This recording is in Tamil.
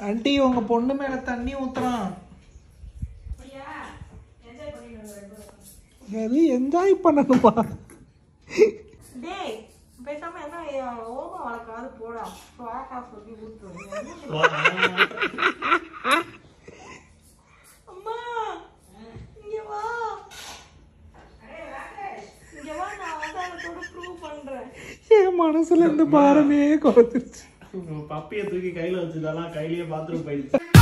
ஆண்டி உங்க பொண்ணு மேல தண்ணி ஊத்துறான். எது என்ஜாய் பண்ணணுமா? டேய் பேசாம என்ன ஓமா வளர்க்காது போடா. வாக்கா சொல்லி ஊத்து. அம்மா இங்க வா. இங்க வா, நான் வந்து அவளோட ப்ரூவ் பண்றேன். என் மனசுல இந்த பாரமே குறைஞ்சிருச்சு. பப்பியை தூக்கி கையில வச்சுதாலாம் கையிலேயே பாத்ரூம் போயிடுச்சு.